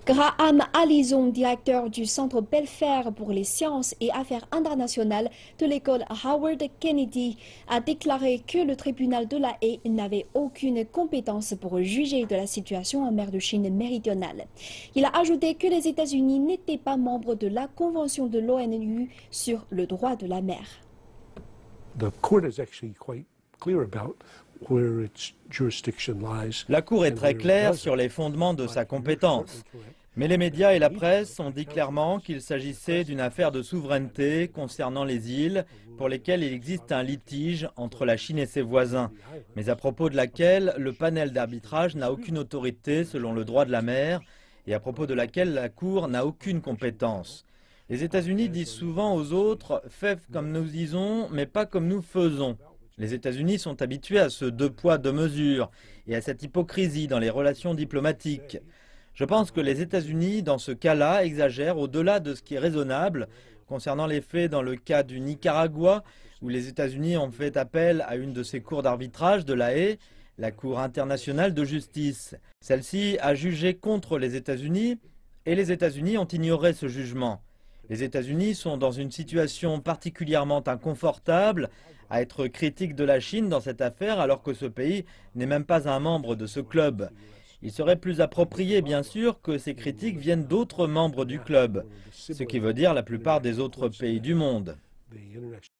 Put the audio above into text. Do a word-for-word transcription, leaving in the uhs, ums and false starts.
Graham Allison, directeur du Centre Belfer pour les sciences et affaires internationales de l'école Howard Kennedy, a déclaré que le tribunal de La Haye n'avait aucune compétence pour juger de la situation en mer de Chine méridionale. Il a ajouté que les États-Unis n'étaient pas membres de la Convention de l'ONU sur le droit de la mer. The court is actually quite clear about where its jurisdiction lies. La Cour est très claire sur les fondements de sa compétence. Mais les médias et la presse ont dit clairement qu'il s'agissait d'une affaire de souveraineté concernant les îles pour lesquelles il existe un litige entre la Chine et ses voisins, mais à propos de laquelle le panel d'arbitrage n'a aucune autorité selon le droit de la mer et à propos de laquelle la Cour n'a aucune compétence. Les États-Unis disent souvent aux autres « faites comme nous disons, mais pas comme nous faisons ». Les États-Unis sont habitués à ce deux poids, deux mesures et à cette hypocrisie dans les relations diplomatiques. Je pense que les États-Unis, dans ce cas-là, exagèrent au-delà de ce qui est raisonnable concernant les faits dans le cas du Nicaragua, où les États-Unis ont fait appel à une de ces cours d'arbitrage de La Haye, la Cour internationale de justice. Celle-ci a jugé contre les États-Unis et les États-Unis ont ignoré ce jugement. Les États-Unis sont dans une situation particulièrement inconfortable à être critiques de la Chine dans cette affaire alors que ce pays n'est même pas un membre de ce club. Il serait plus approprié, bien sûr, que ces critiques viennent d'autres membres du club, ce qui veut dire la plupart des autres pays du monde.